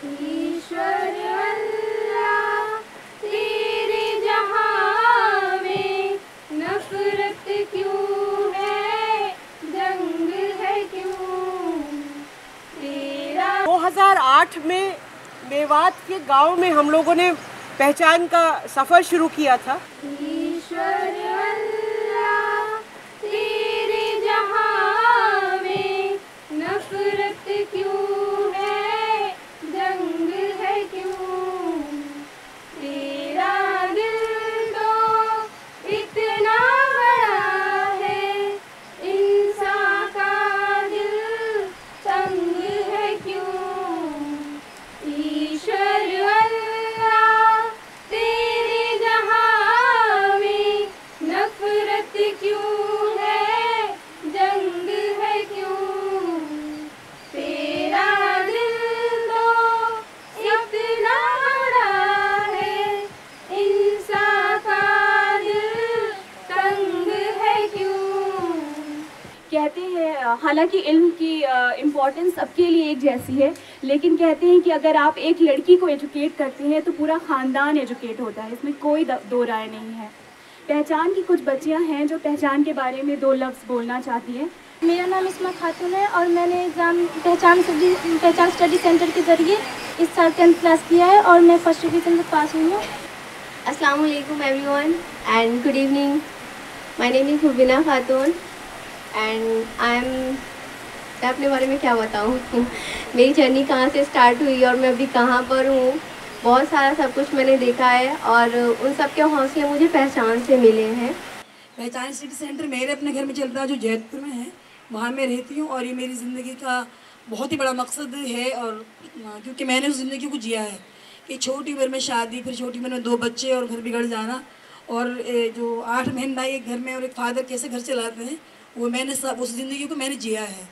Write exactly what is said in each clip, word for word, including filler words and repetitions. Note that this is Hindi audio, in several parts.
ईश्वर अल्लाह तेरे जहां में नफरत क्यों है, जंग है क्यों तेरा। दो हज़ार आठ में मेवात के गांव में हम लोगों ने पहचान का सफ़र शुरू किया था। ईश्वर अल्लाह तेरे जहां में नफरत क्यों है, जंग है क्यों तेरा दिल तो इतना बड़ा है, इंसान का दिल तंग है क्यों। ईश्वर अल्लाह तेरे जहां में नफरत क्यों है, जंग है क्यों तेरा दिल तो इतना बड़ा है, इंसान का दिल तंग है क्यों। कहते हैं, हालांकि इल्म की इम्पोर्टेंस सबके लिए एक जैसी है, लेकिन कहते हैं कि अगर आप एक लड़की को एजुकेट करते हैं तो पूरा ख़ानदान एजुकेट होता है, इसमें कोई दो राय नहीं है। पहचान की कुछ बच्चियां हैं जो पहचान के बारे में दो लफ्ज़ बोलना चाहती हैं। मेरा नाम इस्मा खातून है और मैंने एग्ज़ाम पहचान स्टडी पहचान स्टडी सेंटर के ज़रिए इस साल टेंथ क्लास किया है और मैं फर्स्ट डिवीज़न से पास हुई हूँ। अस्सलाम वालेकुम everyone and good evening. My name is Hubina Khatoon and I am मैं अपने बारे में क्या बताऊँ मेरी जर्नी कहाँ से स्टार्ट हुई और मैं अभी कहाँ पर हूँ। बहुत सारा सब कुछ मैंने देखा है और उन सब के हौसले मुझे पहचान से मिले हैं। पहचान सिटी सेंटर मेरे अपने घर में चलता है जो जैतपुर में है, वहाँ मैं रहती हूँ और ये मेरी ज़िंदगी का बहुत ही बड़ा मकसद है। और क्योंकि मैंने उस ज़िंदगी को जिया है कि छोटी उम्र में शादी, फिर छोटी उम्र में दो बच्चे और घर बिगड़ जाना, और जो आठ बहन भाई एक घर में और एक फादर कैसे घर चलाते हैं, वो मैंने सब उस ज़िंदगी को मैंने जिया है।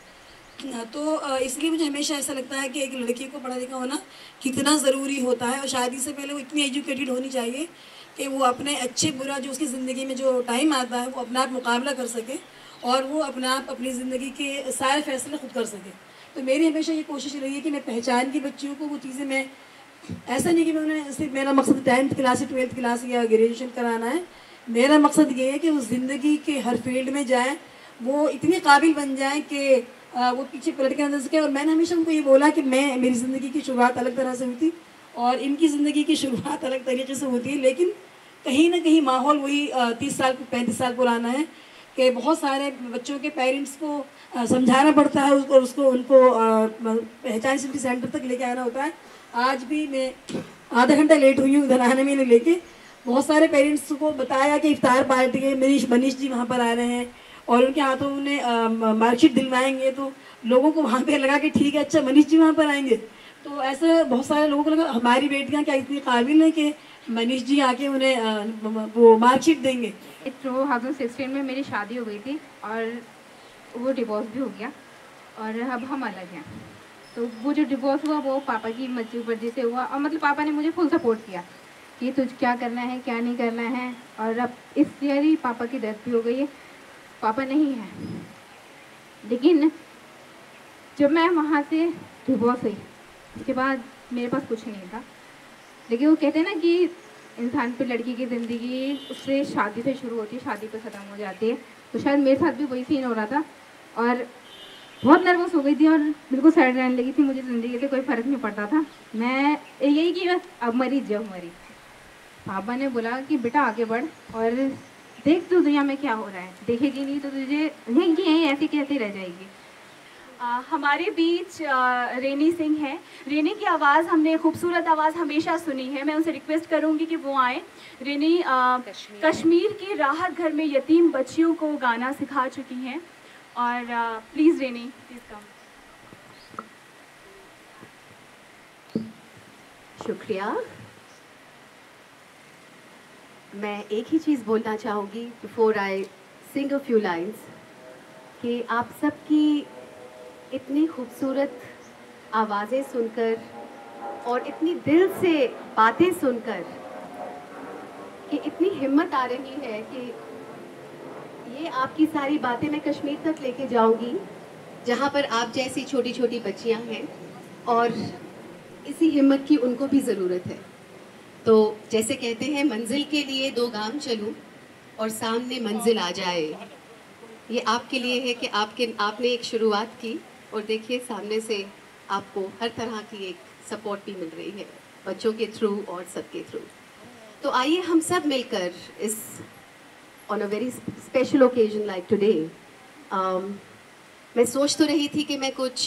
तो इसलिए मुझे हमेशा ऐसा लगता है कि एक लड़की को पढ़ा लिखा होना कितना ज़रूरी होता है और शादी से पहले वो इतनी एजुकेटेड होनी चाहिए कि वो अपने अच्छे बुरा जो उसकी ज़िंदगी में जो टाइम आता है वो अपना आप मुकाबला कर सके और वो अपने आप अपनी ज़िंदगी के सारे फैसले खुद कर सके। तो मेरी हमेशा ये कोशिश रही है कि मैं पहचान की बच्चियों को वो चीज़ें, मैं ऐसा नहीं कि मैं उन्हें सिर्फ मेरा मकसद टेंथ क्लास से ट्वेल्थ क्लास या ग्रेजुएशन कराना है। मेरा मकसद ये है कि वो ज़िंदगी के हर फील्ड में जाएँ, वो इतने काबिल बन जाएँ कि वो पीछे पलट के अंदर सके। और मैंने हमेशा उनको ये बोला कि मैं मेरी ज़िंदगी की शुरुआत अलग तरह से हुई थी और इनकी ज़िंदगी की शुरुआत अलग तरीके से होती है, लेकिन कहीं ना कहीं माहौल वही तीस साल पैंतीस साल पुराना है कि बहुत सारे बच्चों के पेरेंट्स को समझाना पड़ता है और उसको उनको पहचान सिटी सेंटर तक लेके आना होता है। आज भी मैं आधा घंटा लेट हुई हूँ उधर आने में लेके। बहुत सारे पेरेंट्स को बताया कि इफ्तार पार्टी के मनीष मनीष जी वहाँ पर आ रहे हैं और उनके हाथों उन्हें मार्कशीट दिलवाएंगे, तो लोगों को वहाँ पे लगा कि ठीक है, अच्छा मनीष जी वहाँ पर आएंगे। तो ऐसे बहुत सारे लोगों को लगा हमारी बेटियाँ क्या इतनी काबिल हैं कि मनीष जी आके उन्हें वो मार्कशीट देंगे। टू थाउजेंड सिक्सटीन में मेरी शादी हो गई थी और वो डिवोर्स भी हो गया और अब हम अलग हैं। तो वो जो डिवोर्स हुआ वो पापा की मर्जी मर्जी से हुआ और मतलब पापा ने मुझे फुल सपोर्ट किया कि तुझे क्या करना है क्या नहीं करना है। और अब इस ईयर ही पापा की डेथ भी हो गई है, पापा नहीं है। लेकिन जब मैं वहाँ से डिवोर्स हुई उसके बाद मेरे पास कुछ नहीं था, लेकिन वो कहते हैं ना कि इंसान पे लड़की की ज़िंदगी उससे शादी से शुरू होती है, शादी पे ख़त्म हो जाती है। तो शायद मेरे साथ भी वही सीन हो रहा था और बहुत नर्वस हो गई थी और बिल्कुल सैड रहने लगी थी। मुझे ज़िंदगी से कोई फ़र्क नहीं पड़ता था, मैं यही कि बस अब मरी जब मरी। पापा ने बोला कि बेटा आगे बढ़ और देख तू दुनिया में क्या हो रहा है, देखेगी नहीं तो तुझे नहीं कि यहीं ऐसी कैसे रह जाएगी। आ, हमारे बीच आ, रेनी सिंह है। रेनी की आवाज़ हमने खूबसूरत आवाज़ हमेशा सुनी है, मैं उनसे रिक्वेस्ट करूंगी कि वो आए। रेनी आ, कश्मीर, कश्मीर की राहत घर में यतीम बच्चियों को गाना सिखा चुकी हैं और प्लीज़ रेनी प्लीज़ कम। शुक्रिया। मैं एक ही चीज़ बोलना चाहूँगी before I sing a few lines कि आप सबकी इतनी खूबसूरत आवाज़ें सुनकर और इतनी दिल से बातें सुनकर कि इतनी हिम्मत आ रही है कि ये आपकी सारी बातें मैं कश्मीर तक लेके जाऊंगी, जहाँ पर आप जैसी छोटी छोटी बच्चियाँ हैं और इसी हिम्मत की उनको भी ज़रूरत है। तो जैसे कहते हैं, मंजिल के लिए दो गाम चलूं और सामने मंजिल आ जाए, ये आपके लिए है कि आपके आपने एक शुरुआत की और देखिए सामने से आपको हर तरह की एक सपोर्ट भी मिल रही है, बच्चों के थ्रू और सबके थ्रू। तो आइए हम सब मिलकर इस on a very special occasion like today, मैं सोच तो रही थी कि मैं कुछ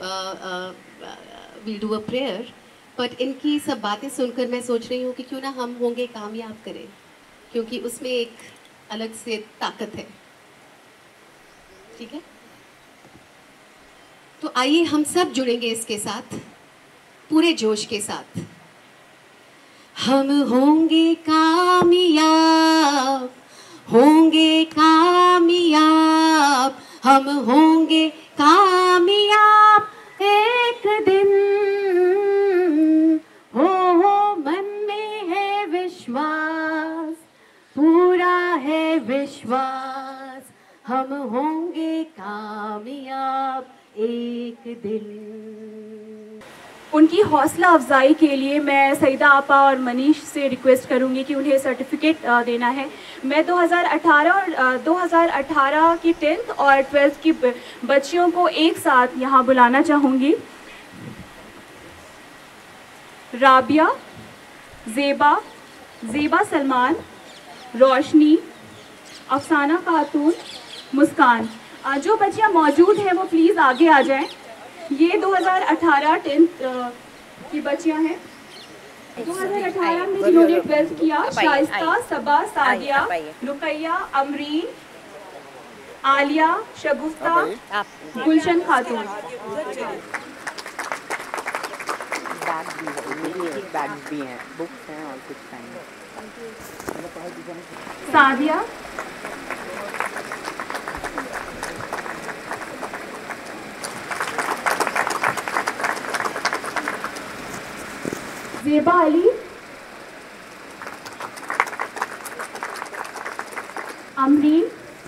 will do a prayer, but इनकी सब बातें सुनकर मैं सोच रही हूँ कि क्यों ना हम होंगे कामयाब करें, क्योंकि उसमें एक अलग से ताकत है। ठीक है, तो आइए हम सब जुड़ेंगे इसके साथ पूरे जोश के साथ। हम होंगे कामयाब, होंगे कामयाब, हम होंगे कामयाब एक दिन। हो हो मन में है विश्वास, पूरा है विश्वास, हम होंगे कामयाब एक दिन। उनकी हौसला अफजाई के लिए मैं सईदा आपा और मनीष से रिक्वेस्ट करूंगी कि उन्हें सर्टिफिकेट देना है। मैं दो हज़ार अठारह और दो हज़ार अठारह की टेंथ और ट्वेल्थ की बच्चियों को एक साथ यहाँ बुलाना चाहूँगी। राबिया, ज़ेबा, ज़ेबा सलमान, रोशनी, अफसाना खातून, मुस्कान। जो बच्चियाँ मौजूद हैं वो प्लीज़ आगे आ जाएं। ये दो हज़ार अठारह टेंथ की बच्चियाँ हैं। दो हज़ार अठारह में जिन्होंने ट्वेल्थ किया, शाइस्ता, सबा, सादिया, रुकैया, अमरीन, आलिया, शगुफ्ता, गुलशन खातून। बैग्स भी हैं, बुक्स हैं और कुछ पेन। सादिया, ज़ेबा अली, अमरीन,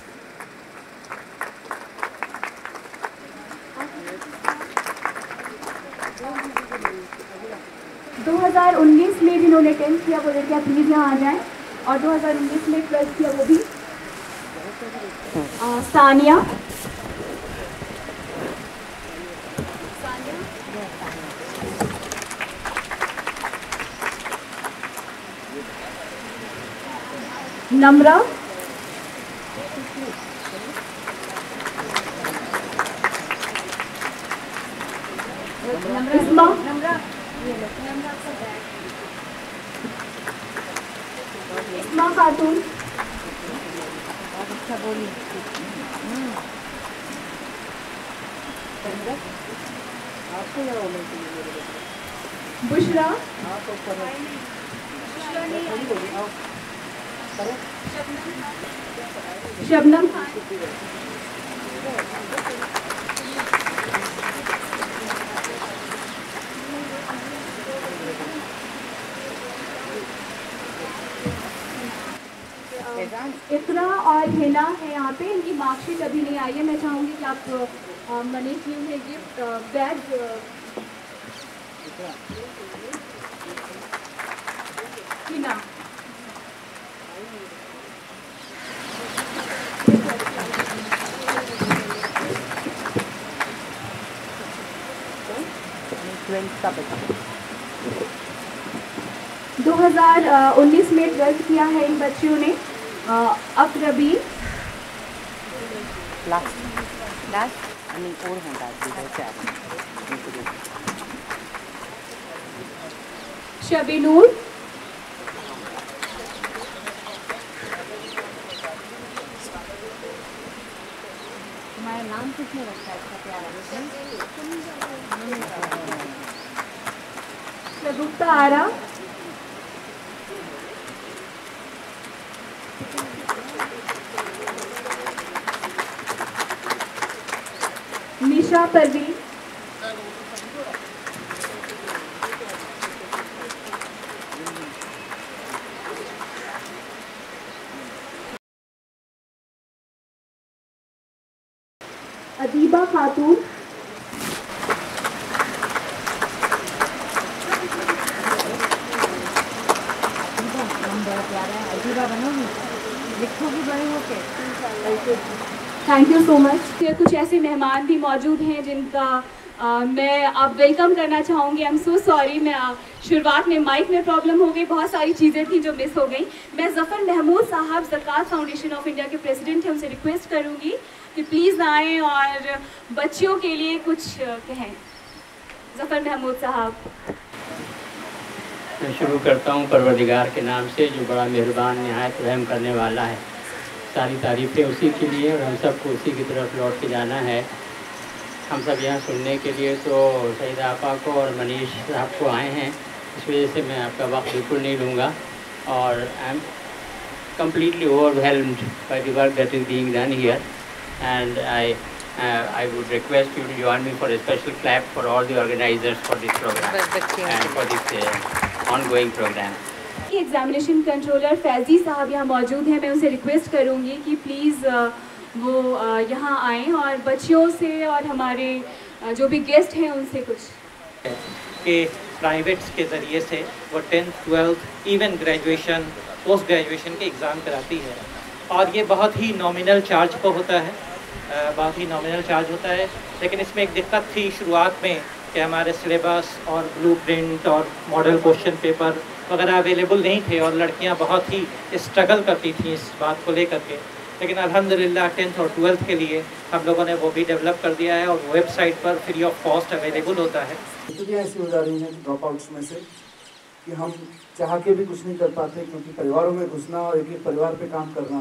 दो हज़ार उन्नीस में जिन्होंने टेंथ किया वो लड़कियाँ प्लीज़ यहाँ आ जाएं, और दो हज़ार उन्नीस में ट्वेल्थ किया वो भी। आ, सानिया, नम्रा, इस्मा, इस्मा खातून, बुशरा, शबनम खान, इकरा और हिना है यहाँ पे। इनकी मार्कशीट अभी नहीं आई है। मैं चाहूँगी कि आप मनीष जी उन्हें गिफ्ट बैग हिना दो हज़ार उन्नीस में ट्वेल्थ किया है इन बच्चियों ने। अकरबी, लास्ट लास्ट आई मीन और होता है चार। शबीनूर, तुम्हारा नाम किसने रखा है इसका प्यारा? शगुफ्ता आरा, निशा परवीन, अदीबा खातून, लिखोगी बड़े होके। Thank you so much. कुछ ऐसे मेहमान भी मौजूद हैं जिनका आ, मैं अब वेलकम करना चाहूँगी। आई एम सो सॉरी, मैं आ, शुरुआत में माइक में प्रॉब्लम हो गई, बहुत सारी चीज़ें थी जो मिस हो गई। मैं ज़फ़र महमूद साहब ज़कात फाउंडेशन ऑफ इंडिया के प्रेसिडेंट हैं, उनसे रिक्वेस्ट करूँगी कि प्लीज़ आएँ और बच्चियों के लिए कुछ कहें। ज़फ़र महमूद साहब। मैं शुरू करता हूँ परवरदिगार के नाम से, जो बड़ा मेहरबान निहायत रहम करने वाला है। सारी तारीफ़ें उसी के लिए और हम सबको उसी की तरफ लौट के जाना है। हम सब यहाँ सुनने के लिए तो सईदा आपा को और मनीष साहब को आए हैं, इस वजह से मैं आपका वक्त बिल्कुल नहीं लूँगा और I am completely overwhelmed by the work that is being done here, and I uh, I would request you to join me for a special clap for all the organizers for this program and for this uh, ongoing program. Examination controller Faizi साहब यहाँ मौजूद हैं, मैं उनसे रिक्वेस्ट करूँगी कि प्लीज़ वो यहाँ आएँ और बच्चियों से और हमारे जो भी गेस्ट हैं उनसे कुछ के प्राइवेट्स के ज़रिए से वो tenth twelfth even graduation post graduation के एग्ज़ाम कराती है और ये बहुत ही नॉमिनल चार्ज पर होता है, बहुत ही नॉमिनल चार्ज होता है। लेकिन इसमें एक दिक्कत थी शुरुआत में कि हमारे सिलेबस और ब्लूप्रिंट और मॉडल क्वेश्चन पेपर वगैरह अवेलेबल नहीं थे और लड़कियां बहुत ही स्ट्रगल करती थी इस बात को लेकर के। लेकिन अल्हम्दुलिल्लाह टेंथ और ट्वेल्थ के लिए हम लोगों ने वो भी डेवलप कर दिया है और वेबसाइट पर फ्री ऑफ कॉस्ट अवेलेबल होता है। स्थितियाँ ऐसी हो जा रही हैं ड्रॉप आउट्स में से कि हम चाह के भी कुछ नहीं कर पाते, क्योंकि परिवारों में घुसना और एक एक परिवार पे काम करना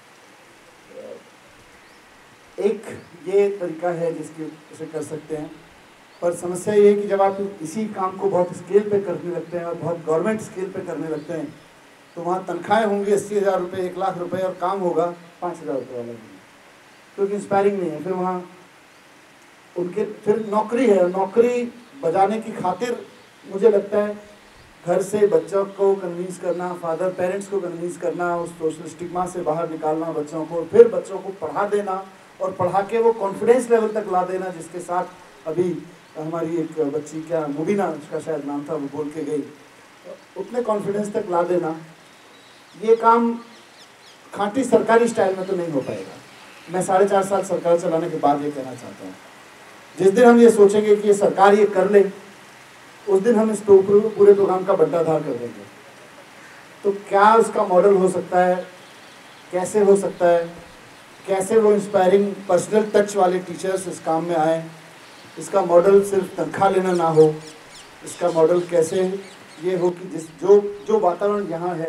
एक ये तरीका है जिसकी उसे कर सकते हैं। पर समस्या ये है कि जब आप इसी काम को बहुत स्केल पे करने लगते हैं और बहुत गवर्नमेंट स्केल पे करने लगते हैं तो वहाँ तनख्वाहें होंगी अस्सी हज़ार रुपये, एक लाख रुपए और काम होगा पाँच हज़ार रुपये वाला, क्योंकि इंस्पायरिंग नहीं है। फिर वहाँ उनके फिर नौकरी है, नौकरी बजाने की खातिर मुझे लगता है घर से बच्चों को कन्विंस करना, फादर पेरेंट्स को कन्विंस करना, उस सोशल स्टिग्मा से बाहर निकालना बच्चों को, फिर बच्चों को पढ़ा देना और पढ़ा के वो कॉन्फिडेंस लेवल तक ला देना जिसके साथ अभी हमारी एक बच्ची, क्या मुबीना उसका शायद नाम था, वो बोल के गई, उतने कॉन्फिडेंस तक ला देना, ये काम खांटी सरकारी स्टाइल में तो नहीं हो पाएगा। मैं साढ़े चार साल सरकार चलाने के बाद ये कहना चाहता हूँ, जिस दिन हम ये सोचेंगे कि ये सरकार ये कर ले, उस दिन हम इस पूरे प्रोग्राम का बंटाधार कर देंगे। तो क्या उसका मॉडल हो सकता है, कैसे हो सकता है, कैसे वो इंस्पायरिंग पर्सनल टच वाले टीचर्स इस काम में आए, इसका मॉडल सिर्फ तनख्वाह लेना ना हो, इसका मॉडल कैसे ये हो कि जिस जो जो वातावरण यहाँ है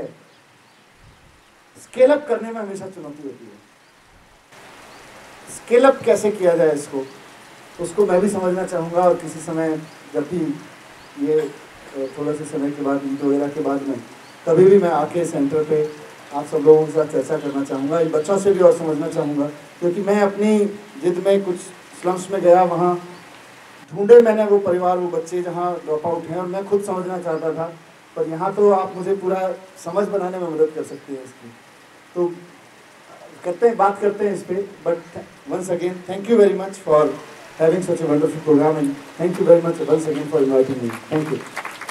स्केल अप करने में हमेशा चुनौती होती है। स्केल अप कैसे किया जाए इसको, उसको मैं भी समझना चाहूँगा और किसी समय जब भी ये थोड़ा से समय के बाद, ईद वगैरह के बाद में कभी भी मैं आके सेंटर पे आप सब लोगों के साथ चर्चा करना चाहूँगा, इन बच्चों से भी और समझना चाहूँगा, क्योंकि मैं अपनी जिद में कुछ स्लम्स में गया, वहाँ ढूंढे मैंने वो परिवार, वो बच्चे जहाँ ड्रॉप आउट हैं, और मैं खुद समझना चाहता था, पर यहाँ तो आप मुझे पूरा समझ बनाने में मदद कर सकते हैं इसकी। तो करते हैं, बात करते हैं इस पर, but once again thank you very much for having such a wonderful programme and thank you very much once again for inviting me. Thank you.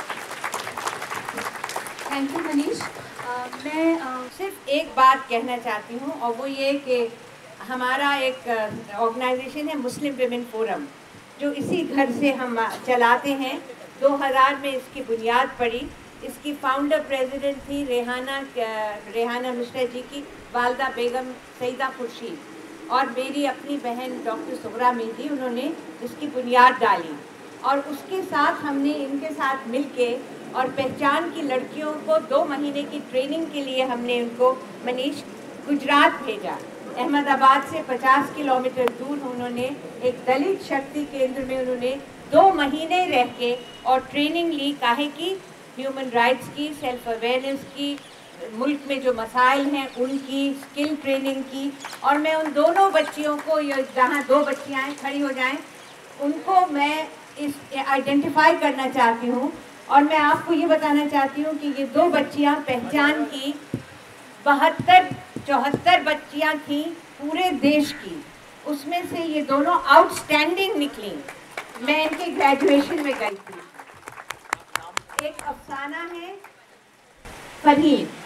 Thank you Manish. मैं uh, सिर्फ एक बात कहना चाहती हूँ और वो ये कि हमारा एक ऑर्गेनाइजेशन है मुस्लिम विमेन फोरम, जो इसी घर से हम चलाते हैं। दो हज़ार में इसकी बुनियाद पड़ी। इसकी फाउंडर प्रेसिडेंट थी रेहाना रेहाना मिश्रा जी की वालदा बेगम सईदा खुर्शीद, और मेरी अपनी बहन डॉक्टर सुगरा मेहदी, उन्होंने इसकी बुनियाद डाली। और उसके साथ हमने इनके साथ मिलके और पहचान की लड़कियों को दो महीने की ट्रेनिंग के लिए हमने उनको मनीष गुजरात भेजा। अहमदाबाद से पचास किलोमीटर दूर उन्होंने एक दलित शक्ति केंद्र में उन्होंने दो महीने रह के और ट्रेनिंग ली, काहे की ह्यूमन राइट्स की, सेल्फ अवेयरनेस की, मुल्क में जो मसाइल हैं उनकी, स्किल ट्रेनिंग की। और मैं उन दोनों बच्चियों को, ये जहाँ दो बच्चियाँ हैं खड़ी हो जाएं, उनको मैं इस आइडेंटिफाई करना चाहती हूँ। और मैं आपको ये बताना चाहती हूँ कि ये दो बच्चियाँ पहचान की बहत्तर चौहत्तर बच्चियाँ थीं पूरे देश की, उसमें से ये दोनों आउटस्टैंडिंग निकली। मैं इनके ग्रेजुएशन में गई थी। एक अफसाना है फरीन,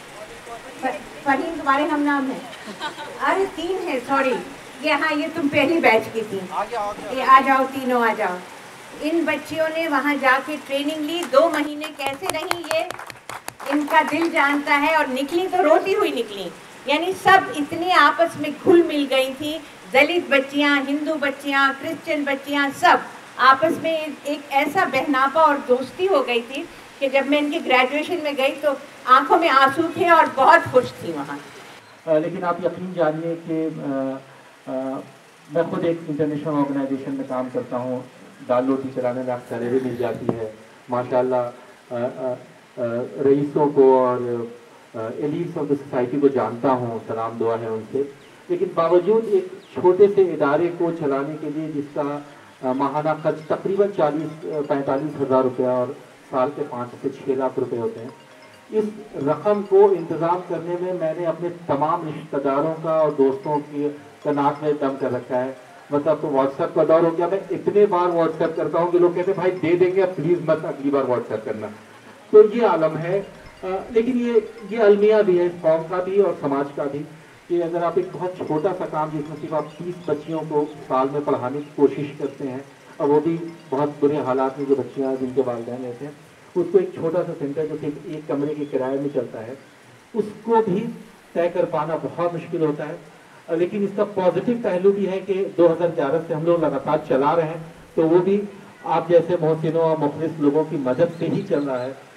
फहीम तुम्हारे हम नाम है? अरे तीन है, सॉरी। ये हाँ, ये तुम पहली बैच की थी। ये आ जाओ, तीनों आ जाओ। इन बच्चियों ने वहाँ जाके ट्रेनिंग ली, दो महीने कैसे रही ये इनका दिल जानता है, और निकली तो रोती हुई निकली। यानी सब इतने आपस में घुल मिल गई थी, दलित बच्चियाँ, हिंदू बच्चियाँ, क्रिश्चियन बच्चियाँ, सब आपस में एक ऐसा बहनापा और दोस्ती हो गई थी कि जब मैं इनके ग्रेजुएशन में गई तो आंखों में आंसू थे और बहुत खुश थी वहाँ। लेकिन आप यकीन जानिए कि मैं खुद एक इंटरनेशनल ऑर्गेनाइजेशन में काम करता हूँ, दाल रोटी चलाने में सैलरी मिल जाती है माशाल्लाह। रईसों को और एलीट्स ऑफ द सोसाइटी को जानता हूँ, सलाम दुआ है उनसे। लेकिन बावजूद एक छोटे से इदारे को चलाने के लिए जिसका माहाना खर्च तकरीबन चालीस पैंतालीस हज़ार रुपया और साल के पाँच से छः लाख रुपए होते हैं, इस रकम को इंतज़ाम करने में मैंने अपने तमाम रिश्तेदारों का और दोस्तों की नाक में दम कर रखा है। मतलब तो व्हाट्सएप का दौर हो गया, मैं इतने बार व्हाट्सएप करता हूँ कि लोग कहते हैं भाई दे देंगे, अब प्लीज़ मत अगली बार व्हाट्सएप करना। तो ये आलम है। आ, लेकिन ये ये अलमिया भी है इस कौम का भी और समाज का भी, कि अगर आप एक बहुत छोटा सा काम जिसमें सिर्फ आप तीस बच्चियों को साल में पढ़ाने की कोशिश करते हैं, और वो भी बहुत बुरे हालात में जो बच्चियाँ जिनके वालिदैन रहते हैं, उसको एक छोटा सा सेंटर जो सिर्फ एक कमरे के किराए में चलता है, उसको भी तय कर पाना बहुत मुश्किल होता है। लेकिन इसका पॉजिटिव पहलू भी है कि दो हज़ार ग्यारह से हम लोग लगातार चला रहे हैं, तो वो भी आप जैसे मोहसिनों और मुखलिस लोगों की मदद से ही चल रहा है।